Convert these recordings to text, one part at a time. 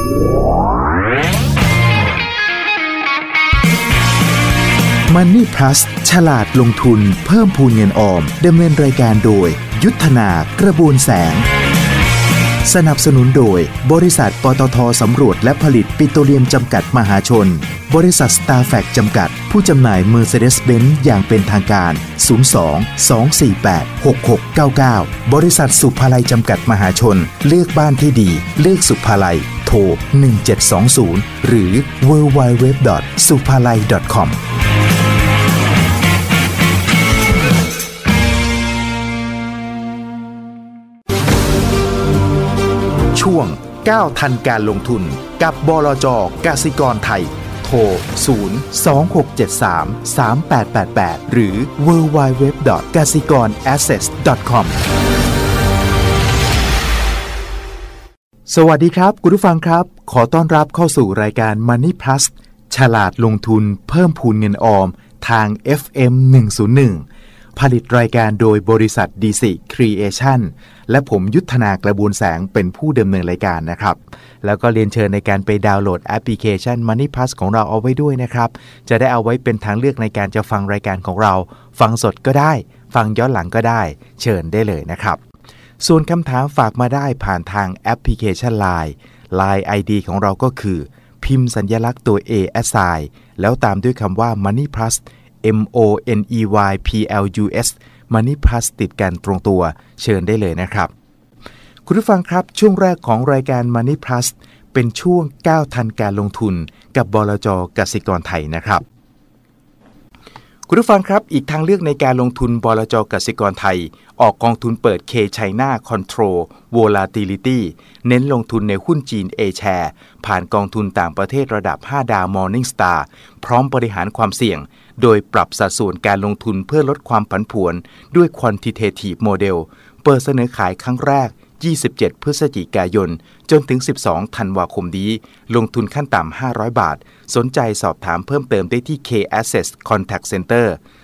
Money Plus ฉลาดลงทุนเพิ่มพูนเงินออมดำเนินรายการโดยยุทธนากระบวนแสงสนับสนุนโดยบริษัทปตท.สำรวจและผลิตปิโตรเลียมจำกัดมหาชนบริษัท Starfact จำกัดผู้จำหน่าย Mercedes-Benz อย่างเป็นทางการ02-248-6699บริษัทสุภาลัยจำกัดมหาชนเลือกบ้านที่ดีเลือกสุภาลัยโทร1720หรือ www.suphalai.comช่วงก้าวทันการลงทุนกับบลจ.กสิกรไทยโทร026733888หรือ www.kasikornassets.com สวัสดีครับคุณผู้ฟังครับขอต้อนรับเข้าสู่รายการ Money Plus ฉลาดลงทุนเพิ่มพูนเงินออมทาง FM 101ผลิตรายการโดยบริษัท DC Creation และผมยุทธนากระบวนแสงเป็นผู้ดำเนินรายการนะครับแล้วก็เรียนเชิญในการไปดาวน์โหลดแอปพลิเคชัน Money Plus ของเราเอาไว้ด้วยนะครับจะได้เอาไว้เป็นทางเลือกในการจะฟังรายการของเราฟังสดก็ได้ฟังย้อนหลังก็ได้เชิญได้เลยนะครับส่วนคำถามฝากมาได้ผ่านทางแอปพลิเคชัน Line ID ของเราก็คือพิมพ์สัญลักษณ์ตัว A @ แล้วตามด้วยคำว่า Money Plus MONEYPLUS Money Plus ติดกันตรงตัวเชิญได้เลยนะครับคุณผู้ฟังครับช่วงแรกของรายการ Money Plus เป็นช่วงก้าวทันการลงทุนกับบลจ.กสิกรไทยนะครับคุณผู้ฟังครับอีกทางเลือกในการลงทุนบลจ.กสิกรไทยออกกองทุนเปิด K China Control Volatility เน้นลงทุนในหุ้นจีน A-Share ผ่านกองทุนต่างประเทศระดับ 5 ดาว Morningstar พร้อมบริหารความเสี่ยงโดยปรับสัดส่วนการลงทุนเพื่อลดความผันผวนด้วย Quantitative Model เปิดเสนอขายครั้งแรก27 พฤศจิกายนจนถึง12 ธันวาคมนี้ลงทุนขั้นต่ำ500 บาทสนใจสอบถามเพิ่มเติมได้ที่ K Assets Contact Center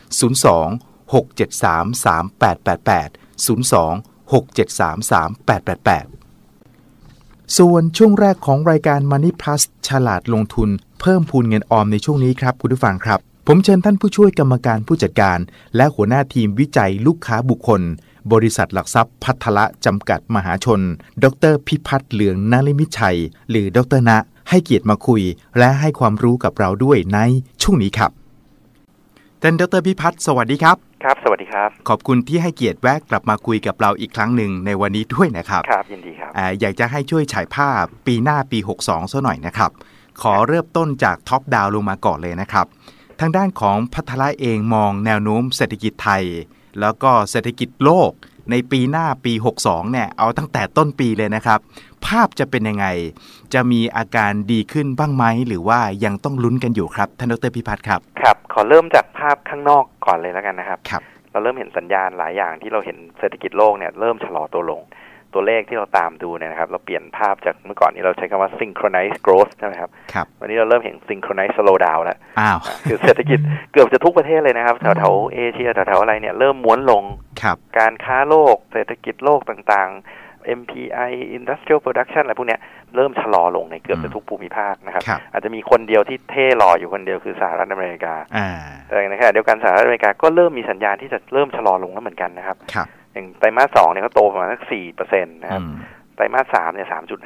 02-673-3888 ส่วนช่วงแรกของรายการ Money Plus ฉลาดลงทุนเพิ่มพูนเงินออมในช่วงนี้ครับคุณผู้ฟังครับผมเชิญท่านผู้ช่วยกรรมการผู้จัดการและหัวหน้าทีมวิจัยลูกค้าบุคคลบริษัทหลักทรัพย์พัทละจำกัดมหาชนดร.พิพัฒน์เหลืองนฤมิตชัยหรือดร.ณให้เกียรติมาคุยและให้ความรู้กับเราด้วยในช่วงนี้ครับท่านดร.พิพัฒน์สวัสดีครับครับสวัสดีครับขอบคุณที่ให้เกียรติแวะกลับมาคุยกับเราอีกครั้งหนึ่งในวันนี้ด้วยนะครับครับยินดีครับอยากจะให้ช่วยฉายภาพปีหน้าปี62ซะหน่อยนะครับขอเริ่มต้นจากท็อปดาวน์ลงมาก่อนเลยนะครับทางด้านของพัทละเองมองแนวโน้มเศรษฐกิจไทยแล้วก็เศรษฐกิจโลกในปีหน้าปี62เนี่ยเอาตั้งแต่ต้นปีเลยนะครับภาพจะเป็นยังไงจะมีอาการดีขึ้นบ้างไหมหรือว่ายังต้องลุ้นกันอยู่ครับท่านดร.พิพัฒน์ครับครับขอเริ่มจากภาพข้างนอกก่อนเลยแล้วกันนะครับครับเราเริ่มเห็นสัญญาณหลายอย่างที่เราเห็นเศรษฐกิจโลกเนี่ยเริ่มชะลอตัวลงตัวเลขที่เราตามดูเนี่ยนะครับเราเปลี่ยนภาพจากเมื่อก่อนนี้เราใช้คำว่า synchronized growth ใช่ไหมครับวันนี้เราเริ่มเห็น synchronized slow down แล้วคือเศรษฐกิจเกือบจะทุกประเทศเลยนะครับแถวๆเอเชียแถวๆอะไรเนี่ยเริ่มม้วนลงการค้าโลกเศรษฐกิจโลกต่างๆ MPI Industrial Production อะไรพวกเนี้ยเริ่มชะลอลงในเกือบจะทุกภูมิภาคนะครับอาจจะมีคนเดียวที่เท่หล่ออยู่คนเดียวคือสหรัฐอเมริกาแต่ในขณะเดียวกันสหรัฐอเมริกาก็เริ่มมีสัญญาณที่จะเริ่มชะลอลงแล้วเหมือนกันนะครับอย่างไตรมาส 2เนี่ยเขาโตประมาณสัก 4% นะครับไตรมาส 3เนี่ย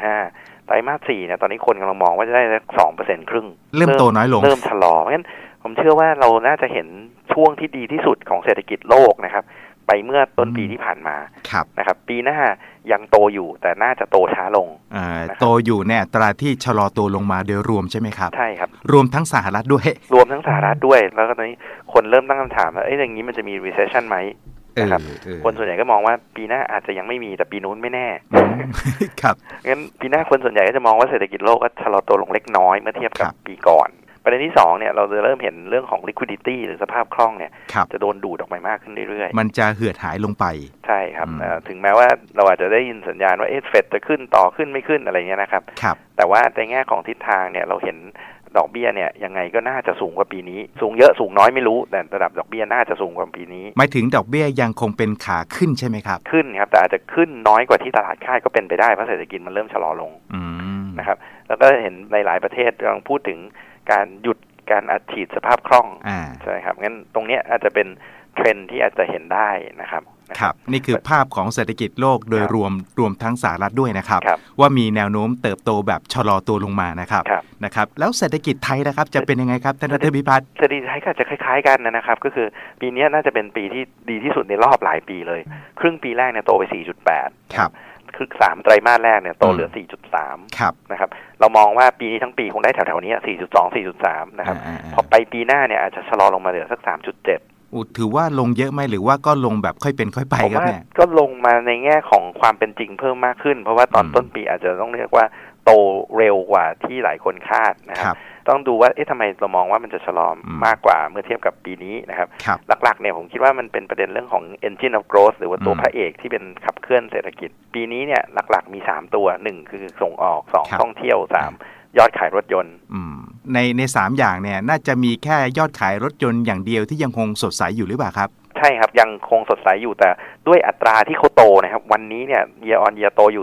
3.5 ไตรมาส 4เนี่ยตอนนี้คนกำลังมองว่าจะได้สัก 2% ครึ่งเริ่มโตน้อยลงเริ่มชะลอเพราะฉะนั้นผมเชื่อว่าเราน่าจะเห็นช่วงที่ดีที่สุดของเศรษฐกิจโลกนะครับไปเมื่อต้นปีที่ผ่านมานะครับปีหน้ายังโตอยู่แต่น่าจะโตช้าลงโตอยู่เนี่ยตราที่ชะลอตัวลงมาโดยรวมใช่ไหมครับใช่ครับรวมทั้งสหรัฐด้วยรวมทั้งสหรัฐด้วยแล้วก็ตอนนี้คนเริ่มตั้งคำถามว่าอย่างนี้มันจะมี recession ไหมนะครับคนส่วนใหญ่ก็มองว่าปีหน้าอาจจะยังไม่มีแต่ปีนู้นไม่แน่ครับงั้นปีหน้าคนส่วนใหญ่ก็จะมองว่าเศรษฐกิจโลกก็ชะลอตัวลงเล็กน้อยเมื่อเทียบกับปีก่อนประเด็นที่2เนี่ยเราจะเริ่มเห็นเรื่องของ liquidity หรือสภาพคล่องเนี่ยจะโดนดูดออกไปมากขึ้นเรื่อยๆมันจะเหือดหายลงไปใช่ครับถึงแม้ว่าเราอาจจะได้ยินสัญญาณว่าเฟดจะขึ้นต่อขึ้นไม่ขึ้นอะไรเงี้ยนะครับแต่ว่าในแง่ของทิศทางเนี่ยเราเห็นดอกเบี้ยเนี่ยยังไงก็น่าจะสูงกว่าปีนี้สูงเยอะสูงน้อยไม่รู้แต่ระดับดอกเบี้ยน่าจะสูงกว่าปีนี้หมายถึงดอกเบี้ยยังคงเป็นขาขึ้นใช่ไหมครับขึ้นครับแต่อาจจะขึ้นน้อยกว่าที่ตลาดคาดก็เป็นไปได้เพราะเศรษฐกิจมันเริ่มชะลอลงนะครับแล้วก็เห็นในหลายประเทศกำลังพูดถึงการหยุดการอัดฉีดสภาพคล่องใช่ครับงั้นตรงนี้อาจจะเป็นเทรนด์ที่อาจจะเห็นได้นะครับครับนี่คือภาพของเศรษฐกิจโลกโดยรวมทั้งสหรัฐด้วยนะครับว่ามีแนวโน้มเติบโตแบบชะลอตัวลงมานะครับแล้วเศรษฐกิจไทยนะครับจะเป็นยังไงครับท่านรัฐพิพัฒน์เศรษฐกิจไทยก็จะคล้ายๆกันนะครับก็คือปีนี้น่าจะเป็นปีที่ดีที่สุดในรอบหลายปีเลยครึ่งปีแรกเนี่ยโตไป 4.8 ครับคือ3ไตรมาสแรกเนี่ยโตเหลือ 4.3 ครับนะครับเรามองว่าปีนี้ทั้งปีคงได้แถวๆนี้ 4.2 4.3 นะครับพอไปปีหน้าเนี่ยอาจจะชะลอลงมาเหลือสัก 3.7 ถือว่าลงเยอะไหมหรือว่าก็ลงแบบค่อยเป็นค่อยไปครับเนี่ยก็ลงมาในแง่ของความเป็นจริงเพิ่มมากขึ้นเพราะว่าตอนต้นปีอาจจะต้องเรียกว่าโตเร็วกว่าที่หลายคนคาดนะครับต้องดูว่าทำไมเรามองว่ามันจะชะลอมากกว่าเมื่อเทียบกับปีนี้นะครับหลักๆเนี่ยผมคิดว่ามันเป็นประเด็นเรื่องของ engine of growth หรือว่าตัวพระเอกที่เป็นขับเคลื่อนเศรษฐกิจปีนี้เนี่ยหลักๆมี3ตัว1คือส่งออก2ท่องเที่ยว3ยอดขายรถยนต์ใน3อย่างเนี่ยน่าจะมีแค่ยอดขายรถยนต์อย่างเดียวที่ยังคงสดใสอยู่หรือเปล่าครับใช่ครับยังคงสดใสอยู่แต่ด้วยอัตราที่เขาโตนะครับวันนี้เนี่ย year on year โตอยู่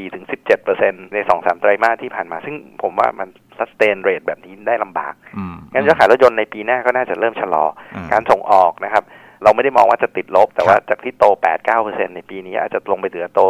14-17% ใน 2-3 ไตรมาสที่ผ่านมาซึ่งผมว่ามัน sustain rate แบบนี้ได้ลำบากงั้นยอดขายรถยนต์ในปีหน้าก็น่าจะเริ่มชะลอการส่งออกนะครับเราไม่ได้มองว่าจะติดลบแต่ว่าจากที่โต 8-9% ในปีนี้อาจจะลงไปเหลือโต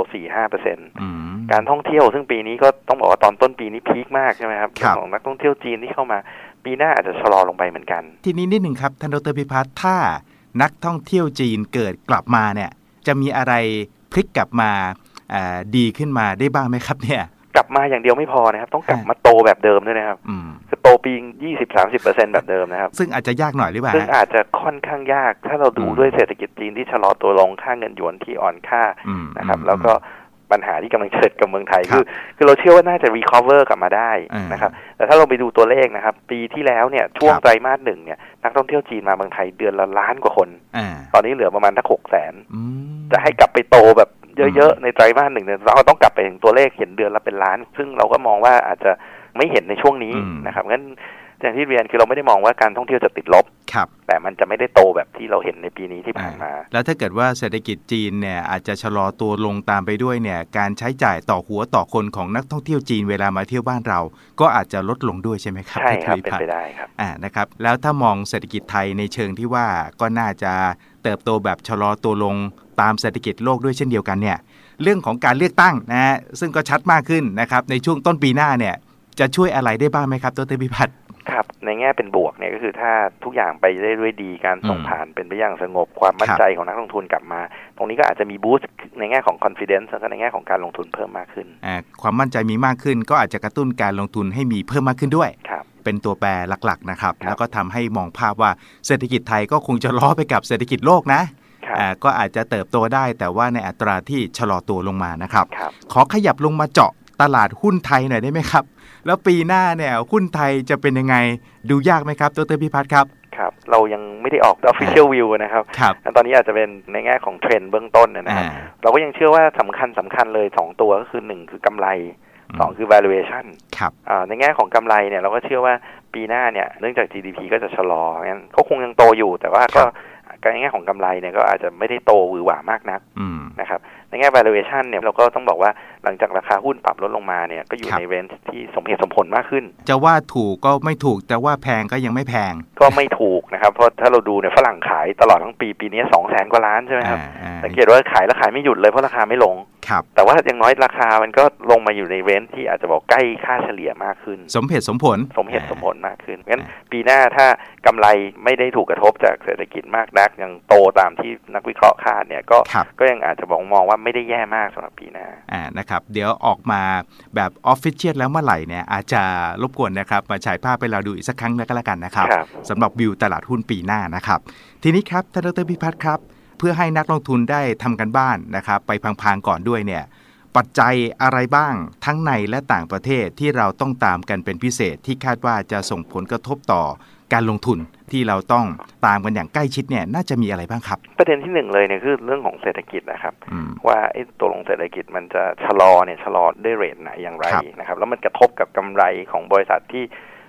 4-5% การท่องเที่ยวซึ่งปีนี้ก็ต้องบอกว่าตอนต้นปีนี้พีคมากใช่ไหมครับของนักท่องเที่ยวจีนที่เข้ามาปีหน้าอาจจะชะลอลงไปเหมือนกันทีนี้นิดหนึ่งครับท่านดร.พิพัฒน์ถ้านักท่องเที่ยวจีนเกิดกลับมาเนี่ยจะมีอะไรพลิกกลับมาดีขึ้นมาได้บ้างไหมครับเนี่ยกลับมาอย่างเดียวไม่พอนะครับต้องกลับมาโตแบบเดิมด้วยนะครับคือโตปี 20-30% แบบเดิมนะครับซึ่งอาจจะยากหน่อยหรือเปล่าซึ่งอาจจะค่อนข้างยากถ้าเราดูด้วยเศรษฐกิจจีนที่ชะลอตัวลงค่าเงินหยวนที่อ่อนค่านะครับแล้วก็ปัญหาที่กำลังเกิดกับเมืองไทยคือเราเชื่อว่าน่าจะ recover กลับมาได้นะครับแต่ถ้าเราไปดูตัวเลขนะครับปีที่แล้วเนี่ยช่วงไตรมาส1เนี่ยนักท่องเที่ยวจีนมาเมืองไทยเดือนละล้านกว่าคนตอนนี้เหลือประมาณ600,000จะให้กลับไปโตแบบเยอะๆในไตรมาส1เนี่ยเราต้องกลับไปถึงตัวเลขเห็นเดือนละเป็นล้านซึ่งเราก็มองว่าอาจจะไม่เห็นในช่วงนี้นะครับงั้นอย่างที่เรียนคือเราไม่ได้มองว่าการท่องเที่ยวจะติดลบแต่มันจะไม่ได้โตแบบที่เราเห็นในปีนี้ที่ผ่านมาแล้วถ้าเกิดว่าเศรษฐกิจจีนเนี่ยอาจจะชะลอตัวลงตามไปด้วยเนี่ยการใช้จ่ายต่อหัวต่อคนของนักท่องเที่ยวจีนเวลามาเที่ยวบ้านเราก็อาจจะลดลงด้วยใช่ไหมครับใช่ครับเป็นไปได้ครับนะครับแล้วถ้ามองเศรษฐกิจไทยในเชิงที่ว่าก็น่าจะเติบโตแบบชะลอตัวลงตามเศรษฐกิจโลกด้วยเช่นเดียวกันเนี่ยเรื่องของการเลือกตั้งนะซึ่งก็ชัดมากขึ้นนะครับในช่วงต้นปีหน้าเนี่ยจะช่วยอะไรได้บ้างไหมครับดร.พิพัฒน์ครับในแง่เป็นบวกเนี่ยก็คือถ้าทุกอย่างไปได้ด้วยดีการส่งผ่านเป็นไปอย่างสงบความมั่นใจของนักลงทุนกลับมาตรงนี้ก็อาจจะมีบูสต์ในแง่ของ confidence แล้วก็ในแง่ของการลงทุนเพิ่มมากขึ้นความมั่นใจมีมากขึ้นก็อาจจะกระตุ้นการลงทุนให้มีเพิ่มมากขึ้นด้วยเป็นตัวแปรหลักๆนะครับแล้วก็ทำให้มองภาพว่าเศรษฐกิจไทยก็คงจะล้อไปกับเศรษฐกิจโลกนะก็อาจจะเติบโตได้แต่ว่าในอัตราที่ชะลอตัวลงมานะครับขอขยับลงมาเจาะตลาดหุ้นไทยหน่อยได้ไหมครับแล้วปีหน้าเนี่ยหุ้นไทยจะเป็นยังไงดูยากไหมครับดร.พิพัฒน์ครับครับเรายังไม่ได้ออก official view นะครับตอนนี้อาจจะเป็นในแง่ของเทรนด์เบื้องต้นนะครับเราก็ยังเชื่อว่าสำคัญเลย2ตัวก็คือ1คือกำไร2คือ valuation ในแง่ของกำไรเนี่ยเราก็เชื่อว่าปีหน้าเนี่ยเนื่องจาก GDP ก็จะชะลองั้นเขาคงยังโตอยู่แต่ว่าก็ในแง่ของกำไรเนี่ยก็อาจจะไม่ได้โตหวือหวามากนักนะครับในแง่ valuation เนี่ยเราก็ต้องบอกว่าหลังจากราคาหุ้นปรับลดลงมาเนี่ยก็อยู่ในเรนจ์ที่สมเหตุสมผลมากขึ้นจะว่าถูกก็ไม่ถูกแต่ว่าแพงก็ยังไม่แพงก็ไม่ถูกนะครับเพราะถ้าเราดูเนี่ยฝรั่งขายตลอดทั้งปีนี้ 200,000 กว่าล้านใช่ไหมครับสังเกตว่าขายแล้วขายไม่หยุดเลยเพราะราคาไม่ลงแต่ว่าอย่างน้อยราคามันก็ลงมาอยู่ในเรนจ์ที่อาจจะบอกใกล้ค่าเฉลี่ยมากขึ้นสมเหตุสมผลมากขึ้นงั้นปีหน้าถ้ากำไรไม่ได้ถูกกระทบจากเศรษฐกิจมากนักยังโตตามที่นักวิเคราะห์คาดเนี่ยก็ยังอาจจะมองว่าไม่ได้แย่มากสำหรับปีหน้านะครับเดี๋ยวออกมาแบบออฟฟิเชียลแล้วเมื่อไหร่เนี่ยอาจจะรบกวนนะครับมาฉายภาพไปเราดูอีกสักครั้งก็แล้วกันนะครับสำหรับวิวตลาดหุ้นปีหน้านะครับทีนี้ครับท่านดร.พิพัฒน์ครับเพื่อให้นักลงทุนได้ทำกันบ้านนะครับไปพังๆก่อนด้วยเนี่ยปัจจัยอะไรบ้างทั้งในและต่างประเทศที่เราต้องตามกันเป็นพิเศษที่คาดว่าจะส่งผลกระทบต่อการลงทุนที่เราต้องตามกันอย่างใกล้ชิดเนี่ยน่าจะมีอะไรบ้างครับประเด็นที่1เลยเนี่ยคือเรื่องของเศรษฐกิจนะครับว่าตัวลงเศรษฐกิจมันจะชะลอได้เรทไหนอย่างไรนะครับแล้วมันกระทบกับกำไรของบริษัทที่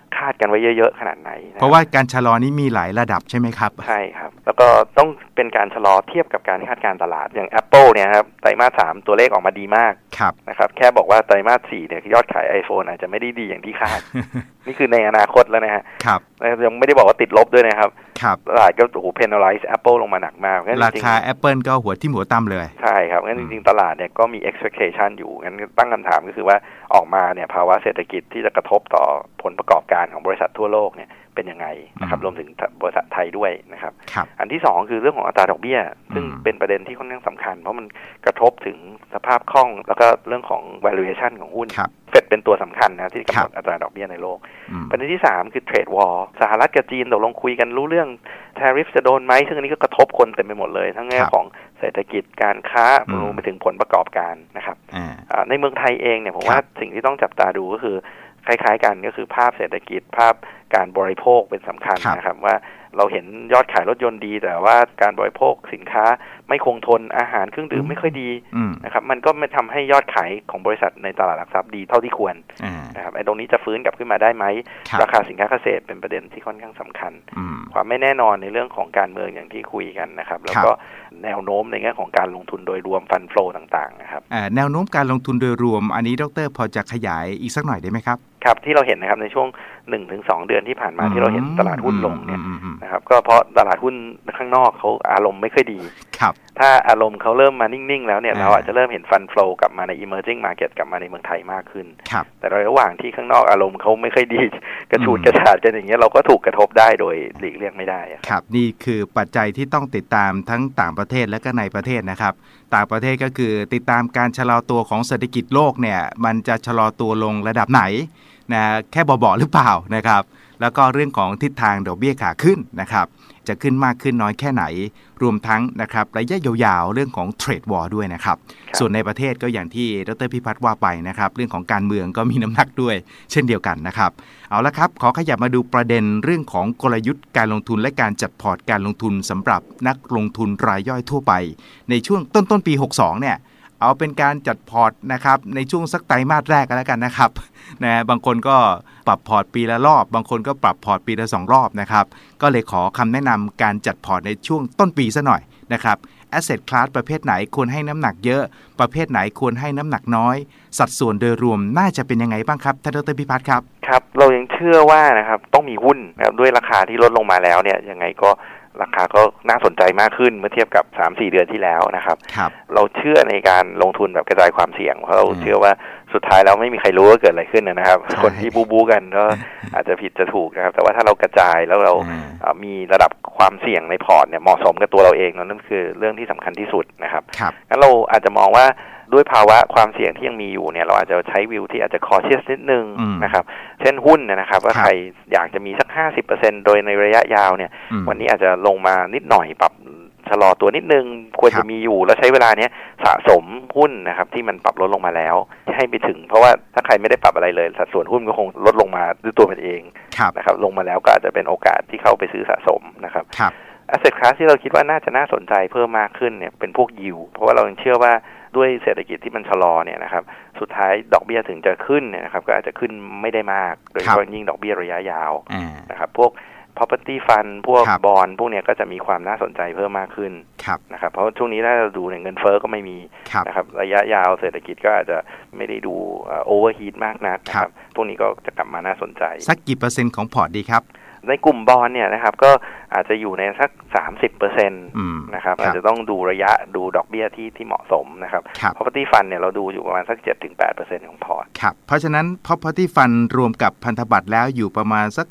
คาดกันไว้เยอะๆขนาดไหนเพราะว่าการชะลอนี้มีหลายระดับใช่ไหมครับใช่ครับแล้วก็ต้องเป็นการชะลอเทียบกับการคาดการณ์ตลาดอย่าง Apple เนี่ยครับไตรมาส 3ตัวเลขออกมาดีมากนะครับแค่บอกว่าไตรมาส 4เนี่ยยอดขาย iPhone อาจจะไม่ได้ดีอย่างที่คาด นี่คือในอนาคตแล้วนะฮะยังไม่ได้บอกว่าติดลบด้วยนะครับตลาดก็penalize Apple ลงมาหนักมากราคา Apple ก็หัวที่หัวต่ำเลยใช่ครับงั้นจริงๆตลาดเนี่ยก็มี expectation อยู่งั้นตั้งคำถามก็คือว่าออกมาเนี่ยภาวะเศรษฐกิจที่จะกระทบต่อผลประกอบการของบริษัททั่วโลกเนี่ยเป็นยังไงนะครับรวมถึงบริษัทไทยด้วยนะครับอันที่2คือเรื่องของอัตราดอกเบี้ยซึ่งเป็นประเด็นที่ค่อนข้างสำคัญเพราะมันกระทบถึงสภาพคล่องแล้วก็เรื่องของ valuation ของหุ้นเฟดเป็นตัวสำคัญนะที่กำหนดอัตราดอกเบี้ยในโลกประเด็นที่3คือ trade war สหรัฐกับจีนตกลงคุยกันรู้เรื่อง tariff จะโดนไหมซึ่งอันนี้ก็กระทบคนเต็มไปหมดเลยทั้งแง่ของเศรษฐกิจการค้ารวมไปถึงผลประกอบการนะครับในเมืองไทยเองเนี่ยผมว่าสิ่งที่ต้องจับตาดูก็คือคล้ายๆกันก็คือภาพเศรษฐกิจภาพการบริโภคเป็นสำคัญนะครับว่าเราเห็นยอดขายรถยนต์ดีแต่ว่าการบริโภคสินค้าไม่คงทนอาหารเครื่องดื่มไม่ค่อยดีนะครับมันก็ไม่ทำให้ยอดขายของบริษัทในตลาดหลักทรัพย์ดีเท่าที่ควรนะครับไอ้ตรงนี้จะฟื้นกลับขึ้นมาได้ไหมราคาสินค้าเกษตรเป็นประเด็นที่ค่อนข้างสำคัญความไม่แน่นอนในเรื่องของการเมืองอย่างที่คุยกันนะครับแล้วก็แนวโน้มในแง่ของการลงทุนโดยรวมฟันโฟลต่างๆนะครับแนวโน้มการลงทุนโดยรวมอันนี้ดร.พอจะขยายอีกสักหน่อยได้ไหมครับครับที่เราเห็นนะครับในช่วง 1-2 เดือนที่ผ่านมาที่เราเห็นตลาดหุ้นลงเนี่ยนะครับก็เพราะตลาดหุ้นข้างนอกเขาอารมณ์ไม่ค่อยดีถ้าอารมณ์เขาเริ่มมานิ่งๆแล้วเนี่ยเราอาจจะเริ่มเห็นฟันโฟลกลับมาใน emerging market กลับมาในเมืองไทยมากขึ้นแต่ระหว่างที่ข้างนอกอารมณ์เขาไม่ค่อยดีกระฉูดกระฉาดกันอย่างเงี้ยเราก็ถูกกระทบได้โดยหลีกเลี่ยงไม่ได้ครับนี่คือปัจจัยที่ต้องติดตามทั้งต่างประเทศและก็ในประเทศนะครับต่างประเทศก็คือติดตามการชะลอตัวของเศรษฐกิจโลกเนี่ยมันจะชะลอตัวลงระดับไหนนะแค่เบาๆหรือเปล่านะครับแล้วก็เรื่องของทิศทางดอกเบี้ยขาขึ้นนะครับจะขึ้นมากขึ้นน้อยแค่ไหนรวมทั้งนะครับระยะยาวๆเรื่องของเทรดวอร์ด้วยนะครับส่วนในประเทศก็อย่างที่ดร.พิพัฒน์ว่าไปนะครับเรื่องของการเมืองก็มีน้ำหนักด้วยเช่นเดียวกันนะครับเอาละครับขอขยับมาดูประเด็นเรื่องของกลยุทธ์การลงทุนและการจัดพอร์ตการลงทุนสำหรับนักลงทุนรายย่อยทั่วไปในช่วงต้นปี62เนี่ยเอาเป็นการจัดพอร์ตนะครับในช่วงสักไตรมาสแรกกันแล้วกันนะครับนะบางคนก็ปรับพอร์ตปีละรอบบางคนก็ปรับพอร์ตปีละ2รอบนะครับก็เลยขอคำแนะนำการจัดพอร์ตในช่วงต้นปีซะหน่อยนะครับ Asset Class ประเภทไหนควรให้น้ำหนักเยอะประเภทไหนควรให้น้ำหนักน้อยสัดส่วนโดยรวมน่าจะเป็นยังไงบ้างครับท่านดร.พิพัฒน์ครับครับเรายังเชื่อว่านะครับต้องมีหุ้นนะครับด้วยราคาที่ลดลงมาแล้วเนี่ยยังไงก็ราคาก็น่าสนใจมากขึ้นเมื่อเทียบกับ 3-4 เดือนที่แล้วนะครับเราเชื่อในการลงทุนแบบกระจายความเสี่ยงเพราะเราเชื่อว่าสุดท้ายแล้วไม่มีใครรู้ว่าเกิดอะไรขึ้นนะครับคนที่บู๊กันก็อาจจะผิดจะถูกนะครับแต่ว่าถ้าเรากระจายแล้วเรามีระดับความเสี่ยงในพอร์ตเนี่ยเหมาะสมกับตัวเราเองนั่นคือเรื่องที่สำคัญที่สุดนะครับงั้นเราอาจจะมองว่าด้วยภาวะความเสี่ยงที่ยังมีอยู่เนี่ยเราอาจจะใช้วิวที่อาจจะ cautious นิดนึงนะครับเช่นหุ้นนะครับว่าใครอยากจะมีสัก 50% โดยในระยะยาวเนี่ยวันนี้อาจจะลงมานิดหน่อยปรับชะลอตัวนิดนึงควรจะมีอยู่แล้วใช้เวลาเนี้ยสะสมหุ้นนะครับที่มันปรับลดลงมาแล้วให้ไปถึงเพราะว่าถ้าใครไม่ได้ปรับอะไรเลยสัดส่วนหุ้นก็คงลดลงมาด้วยตัวมันเองนะครับลงมาแล้วก็อาจจะเป็นโอกาสที่เข้าไปซื้อสะสมนะครับAsset Class ที่เราคิดว่าน่าจะน่าสนใจเพิ่มมากขึ้นเนี่ยเป็นพวก yield เพราะว่าเราเชื่อว่าด้วยเศรษฐกิจที่มันชะลอเนี่ยนะครับสุดท้ายดอกเบี้ยถึงจะขึ้นเนี่ยนะครับก็อาจจะขึ้นไม่ได้มากโดยเฉพาะยิ่งดอกเบี้ยระยะยาวนะครับพวก property fund พวกบอนด์พวกเนี้ยก็จะมีความน่าสนใจเพิ่มมากขึ้นนะครับเพราะช่วงนี้ถ้าเราดูเนี่ยเงินเฟ้อก็ไม่มีนะครับระยะยาวเศรษฐกิจก็อาจจะไม่ได้ดูoverheat มากนักนะครับพวกนี้ก็จะกลับมาน่าสนใจสักกี่เปอร์เซ็นต์ของพอร์ตดีครับในกลุ่มบอนด์เนี่ยนะครับก็อาจจะอยู่ในสัก 30% นะครับอาจจะต้องดูระยะดูดอกเบี้ยที่เหมาะสมนะครับ property fund เนี่ยเราดูอยู่ประมาณสัก 7-8% ของพอร์ตครับเพราะฉะนั้น property fund รวมกับพันธบัตรแล้วอยู่ประมาณสัก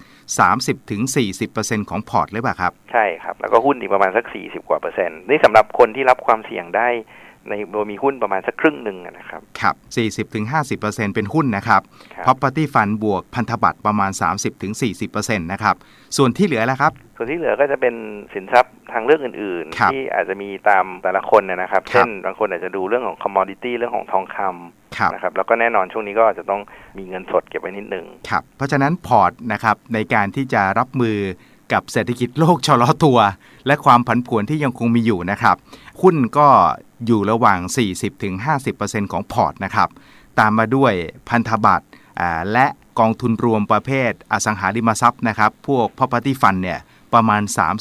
30-40% ของพอร์ตหรือเปล่าครับใช่ครับแล้วก็หุ้นอีกประมาณสัก40%กว่านี่สำหรับคนที่รับความเสี่ยงได้ในโดยมีหุ้นประมาณสักครึ่งนึงนะครับครับ 40-50% เป็นหุ้นนะครับ Property Fund บวกพันธบัตรประมาณ 30-40% นะครับส่วนที่เหลือล่ะครับส่วนที่เหลือก็จะเป็นสินทรัพย์ทางเลือกอื่นๆที่อาจจะมีตามแต่ละคนนะครับเช่นบางคนอาจจะดูเรื่องของ commodity เรื่องของทองคำนะครับแล้วก็แน่นอนช่วงนี้ก็อาจจะต้องมีเงินสดเก็บไว้นิดนึงครับเพราะฉะนั้นพอร์ตนะครับในการที่จะรับมือกับเศรษฐกิจโลกชะลอตัวและความผันผวนที่ยังคงมีอยู่นะครับหุ้นก็อยู่ระหว่าง 40-50% ของพอร์ตนะครับตามมาด้วยพันธบัตรและกองทุนรวมประเภทอสังหาริมทรัพย์นะครับพวก property fund เนี่ยประมาณ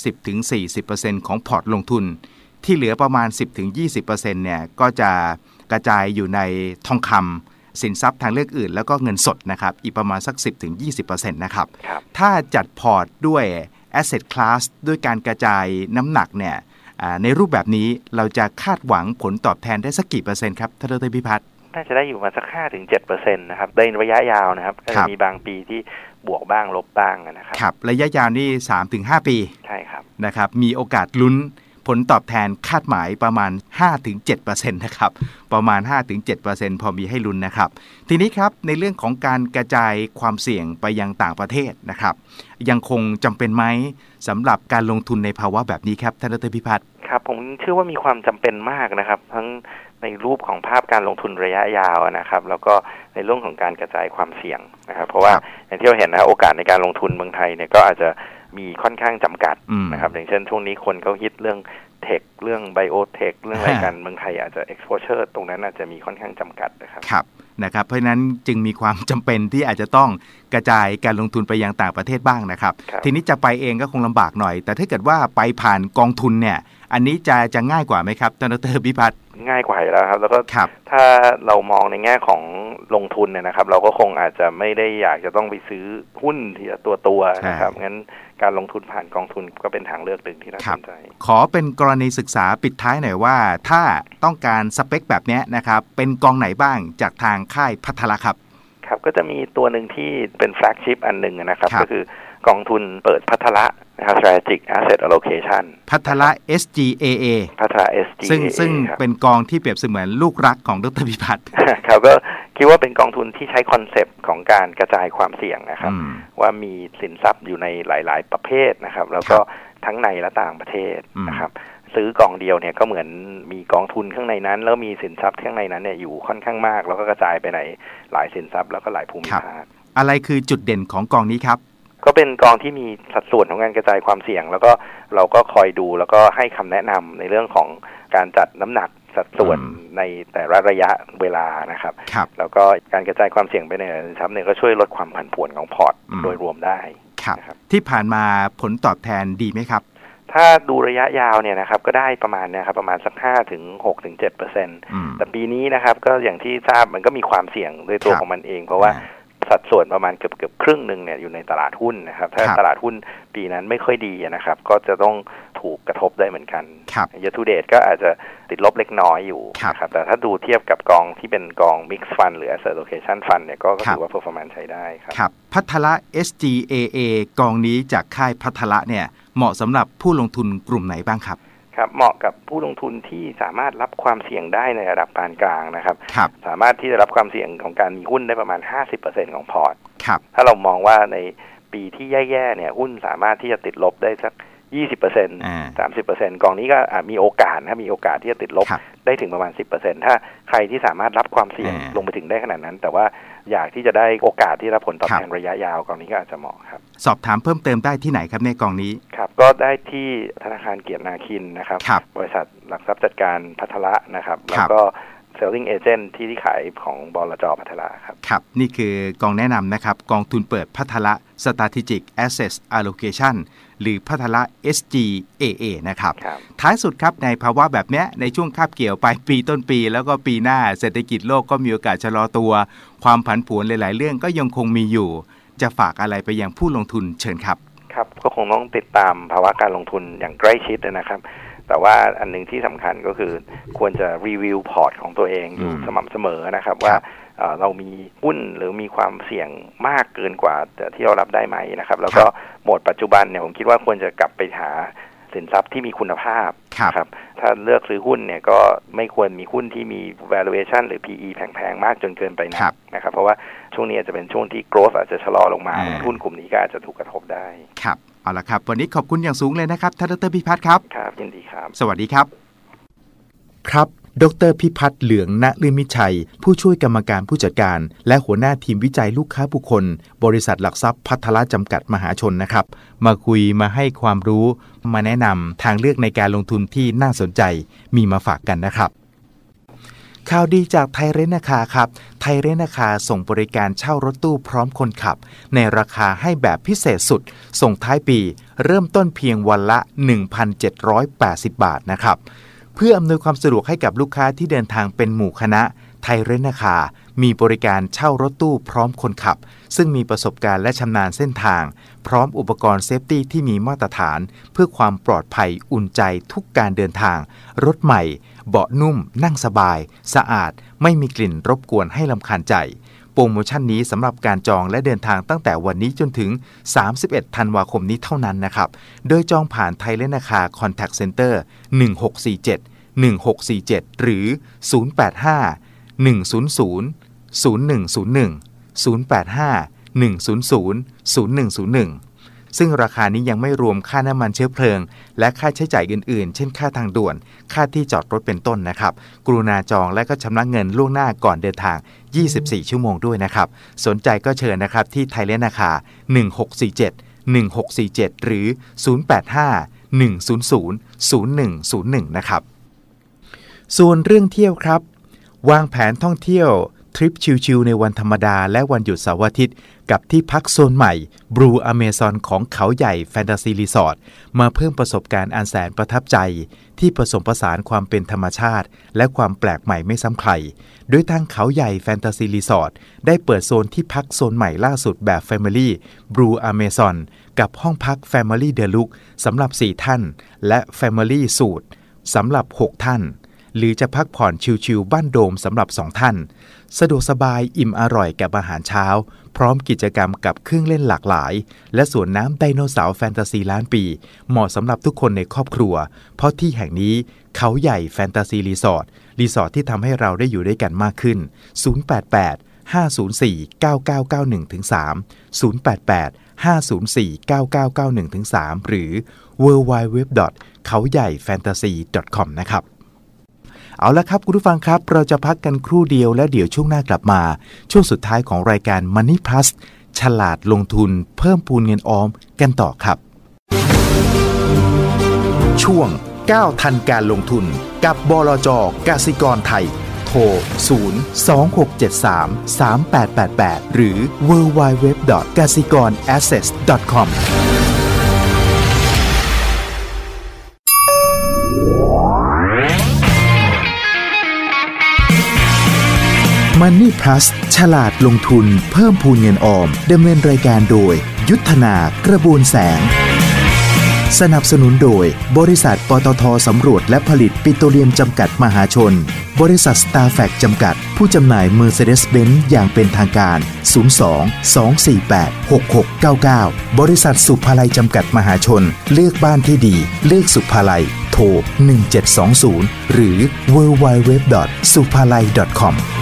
30-40% ของพอร์ตลงทุนที่เหลือประมาณ 10-20% เนี่ยก็จะกระจายอยู่ในทองคำสินทรัพย์ทางเลือกอื่นแล้วก็เงินสดนะครับอีกประมาณสัก 10-20% นะครับถ้าจัดพอร์ตด้วย asset class ด้วยการกระจายน้ำหนักเนี่ยในรูปแบบนี้เราจะคาดหวังผลตอบแทนได้สักกี่เปอร์เซ็นต์ครับท่านดร.พิพัฒน์น่าจะได้อยู่มาสัก 5-7% นะครับในระยะยาวนะครับก็จะมีบางปีที่บวกบ้างลบบ้างนะครับครับระยะยาวนี่ 3-5 ปีใช่ครับนะครับมีโอกาสลุ้นผลตอบแทนคาดหมายประมาณ 5-7% นะครับประมาณ 5-7% พอมีให้ลุ้นนะครับทีนี้ครับในเรื่องของการกระจายความเสี่ยงไปยังต่างประเทศนะครับยังคงจำเป็นไหมสำหรับการลงทุนในภาวะแบบนี้ครับท่านดร.พิพัฒน์ครับผมเชื่อว่ามีความจำเป็นมากนะครับทั้งในรูปของภาพการลงทุนระยะยาวนะครับแล้วก็ในเรื่องของการกระจายความเสี่ยงนะครับเพราะว่าอย่างที่เราเห็นนะโอกาสในการลงทุนเมืองไทยเนี่ยก็อาจจะมีค่อนข้างจำกัดนะครับอย่างเช่นช่วงนี้คนก็ฮิตเรื่องเทคเรื่องไบโอเทคเรื่องอะไรกันเมืองไทยอาจจะ exposure ตรงนั้นอาจจะมีค่อนข้างจำกัดนะครับเพราะฉะนั้นจึงมีความจำเป็นที่อาจจะต้องกระจายการลงทุนไปยังต่างประเทศบ้างนะครับทีนี้จะไปเองก็คงลำบากหน่อยแต่ถ้าเกิดว่าไปผ่านกองทุนเนี่ยอันนี้จะง่ายกว่าไหมครับท่านดร.พิพัฒน์ง่ายกว่าอยู่แล้วครับแล้วก็ถ้าเรามองในแง่ของลงทุนเนี่ยนะครับเราก็คงอาจจะไม่ได้อยากจะต้องไปซื้อหุ้นทีละตัวนะครับงั้นการลงทุนผ่านกองทุนก็เป็นทางเลือกหนึ่งที่น่าสนใจขอเป็นกรณีศึกษาปิดท้ายหน่อยว่าถ้าต้องการสเปคแบบนี้นะครับเป็นกองไหนบ้างจากทางค่ายพัทละครับครับก็จะมีตัวหนึ่งที่เป็นแฟลกชิพอันหนึ่งนะครับก็คือกองทุนเปิดพัทละนะครับ Strategic Asset Allocation พัทละ SGAA พัทละ SGAA ซึ่งเป็นกองที่เปรียบเสมือนลูกรักของดร.พิพัฒน์ครับก็คิดว่าเป็นกองทุนที่ใช้คอนเซปต์ของการกระจายความเสี่ยงนะครับว่ามีสินทรัพย์อยู่ในหลายๆประเภทนะครับแล้วก็ทั้งในและต่างประเทศนะครับซื้อกองเดียวเนี่ยก็เหมือนมีกองทุนข้างในนั้นแล้วมีสินทรัพย์ข้างในนั้นเนี่ยอยู่ค่อนข้างมากแล้วก็กระจายไปในหลายสินทรัพย์แล้วก็หลายภูมิภาคอะไรคือจุดเด่นของกองนี้ครับก็เป็นกองที่มีสัดส่วนของการกระจายความเสี่ยงแล้วก็เราก็คอยดูแล้วก็ให้คำแนะนำในเรื่องของการจัดน้ำหนักสัดส่วนในแต่ละระยะเวลานะครับแล้วก็การกระจายความเสี่ยงไปในสินทรัพย์เนี่ยก็ช่วยลดความผันผวนของพอร์ตโดยรวมได้ครับที่ผ่านมาผลตอบแทนดีไหมครับถ้าดูระยะยาวเนี่ยนะครับก็ได้ประมาณนะครับประมาณสัก 5-6-7% แต่ปีนี้นะครับก็อย่างที่ทราบมันก็มีความเสี่ยงโดยตัวของมันเองเพราะว่าสัดส่วนประมาณเกือบครึ่งนึงเนี่ยอยู่ในตลาดหุ้นนะครับถ้าตลาดหุ้นปีนั้นไม่ค่อยดีนะครับก็จะต้องถูกกระทบได้เหมือนกันyear to date ก็อาจจะติดลบเล็กน้อยอยู่นะครับแต่ถ้าดูเทียบกับกองที่เป็นกอง mix fund หรือ asset allocation fund เนี่ยก็ถือว่า performance ใช้ได้ครับพัทละ SGAA กองนี้จากค่ายพัทละเนี่ยเหมาะสำหรับผู้ลงทุนกลุ่มไหนบ้างครับครับเหมาะกับผู้ลงทุนที่สามารถรับความเสี่ยงได้ในระดับปานกลางนะครับสามารถที่จะรับความเสี่ยงของการมีหุ้นได้ประมาณ 50% ของพอร์ตถ้าเรามองว่าในปีที่แย่ๆเนี่ยหุ้นสามารถที่จะติดลบได้สัก 20% 30% กองนี้ก็มีโอกาสนะมีโอกาสที่จะติดลบได้ถึงประมาณ 10% ถ้าใครที่สามารถรับความเสี่ยงลงไปถึงได้ขนาดนั้นแต่ว่าอยากที่จะได้โอกาสที่รับผลตอบแทนระยะยาวกองนี้ก็อาจจะเหมาะครับสอบถามเพิ่มเติมได้ที่ไหนครับในกองนี้ครับก็ได้ที่ธนาคารเกียรตินาคินนะครับบริษัทหลักทรัพย์จัดการพัทละนะครับแล้วก็ selling agent ที่ขายของบลจ.พัทละครับนี่คือกองแนะนำนะครับกองทุนเปิดพัทละ Strategic Asset Allocation หรือพัทละ SGAA นะครับท้ายสุดครับในภาวะแบบนี้ในช่วงคาบเกี่ยวปลายปีต้นปีแล้วก็ปีหน้าเศรษฐกิจโลกก็มีโอกาสชะลอตัวความผันผวนหลายๆเรื่องก็ยังคงมีอยู่จะฝากอะไรไปยังผู้ลงทุนเชิญครับครับก็คงต้องติดตามภาวะการลงทุนอย่างใกล้ชิดนะครับแต่ว่าอันนึงที่สำคัญก็คือควรจะรีวิวพอร์ตของตัวเองอยู่สม่ำเสมอนะครับว่าเรามีหุ้นหรือมีความเสี่ยงมากเกินกว่าที่เรารับได้ไหมนะครับแล้วก็โหมดปัจจุบันเนี่ยผมคิดว่าควรจะกลับไปหาสินทรัพย์ที่มีคุณภาพครับถ้าเลือกซื้อหุ้นเนี่ยก็ไม่ควรมีหุ้นที่มี valuation หรือ PE แพงๆมากจนเกินไปนะครับเพราะว่าช่วงนี้จะเป็นช่วงที่ growth อาจจะชะลอลงมาหุ้นกลุ่มนี้ก็อาจจะถูกกระทบได้ครับเอาละครับวันนี้ขอบคุณอย่างสูงเลยนะครับท่านดร.พิพัฒน์ครับครับยินดีครับสวัสดีครับครับดร.พิพัฒน์เหลืองณฤมิชัยผู้ช่วยกรรมการผู้จัดการและหัวหน้าทีมวิจัยลูกค้าบุคคลบริษัทหลักทรัพย์พัทละจำกัดมหาชนนะครับมาคุยมาให้ความรู้มาแนะนำทางเลือกในการลงทุนที่น่าสนใจมีมาฝากกันนะครับข่าวดีจากไทยเรนท์คาร์ครับไทยเรนท์คาร์ส่งบริการเช่ารถตู้พร้อมคนขับในราคาให้แบบพิเศษสุดส่งท้ายปีเริ่มต้นเพียงวันละ 1,780 บาทนะครับเพื่ออำนวยความสะดวกให้กับลูกค้าที่เดินทางเป็นหมู่คณะไทยเรนท์คาร์มีบริการเช่ารถตู้พร้อมคนขับซึ่งมีประสบการณ์และชำนาญเส้นทางพร้อมอุปกรณ์เซฟตี้ที่มีมาตรฐานเพื่อความปลอดภัยอุ่นใจทุกการเดินทางรถใหม่เบาะนุ่มนั่งสบายสะอาดไม่มีกลิ่นรบกวนให้รำคาญใจโปรโมชั่นนี้สำหรับการจองและเดินทางตั้งแต่วันนี้จนถึง31ธันวาคมนี้เท่านั้นนะครับโดยจองผ่านไทยเรนท์คาร์คอนแทคเซ็นเตอร์1647 หรือ085 100 0101 085 100 0101ซึ่งราคานี้ยังไม่รวมค่าน้ำมันเชื้อเพลิงและค่าใช้จ่ายอื่นๆเช่นค่าทางด่วนค่าที่จอดรถเป็นต้นนะครับกรุณาจองและก็ชำระเงินล่วงหน้าก่อนเดินทาง24ชั่วโมงด้วยนะครับสนใจก็เชิญนะครับที่ไทยเรนท์คาร์1647 หรือ085 100 0101นะครับส่วนเรื่องเที่ยวครับวางแผนท่องเที่ยวทริปชิลๆในวันธรรมดาและวันหยุดเสาร์อาทิตย์กับที่พักโซนใหม่ Blue Amazon ของเขาใหญ่แฟนตาซีรีสอร์ทมาเพิ่มประสบการณ์อันแสนประทับใจที่ผสมผสานความเป็นธรรมชาติและความแปลกใหม่ไม่ซ้ำใครโดยทางเขาใหญ่แฟนตาซีรีสอร์ทได้เปิดโซนที่พักโซนใหม่ล่าสุดแบบ Family Blue Amazon กับห้องพัก Family Deluxe สำหรับ4ท่านและ Family Suite สำหรับ6ท่านหรือจะพักผ่อนชิลๆบ้านโดมสำหรับ2ท่านสะดวกสบายอิ่มอร่อยกับอาหารเช้าพร้อมกิจกรรมกับเครื่องเล่นหลากหลายและสวนน้ำไดโนเสาร์แฟนตาซีล้านปีเหมาะสำหรับทุกคนในครอบครัวเพราะที่แห่งนี้เขาใหญ่แฟนตาซีรีสอร์ทที่ทำให้เราได้อยู่ด้วยกันมากขึ้น088 504 9991-3 088 504 9991-3 หรือ www.kaoyaifantasy.com นะครับเอาละครับคุณผู้ฟังครับเราจะพักกันครู่เดียวและเดี๋ยวช่วงหน้ากลับมาช่วงสุดท้ายของรายการ Money Plus ฉลาดลงทุนเพิ่มพูนเงินออมกันต่อครับช่วง9ทันการลงทุนกับบลจ.กสิกรไทยโทร 026733888 หรือ www.kasikornassets.com Money Plus ฉลาดลงทุนเพิ่มพูนเงินออมดำเนินรายการโดยยุทธนากระบวนแสงสนับสนุนโดยบริษัทปตท.สำรวจและผลิตปิโตรเลียมจำกัดมหาชนบริษัท Starfac จำกัดผู้จำหน่าย Mercedes-Benz อย่างเป็นทางการ02-248-6699บริษัทสุภาลัยจำกัดมหาชนเลือกบ้านที่ดีเลือกสุภาลัยโทร1720หรือ www.suphalai.com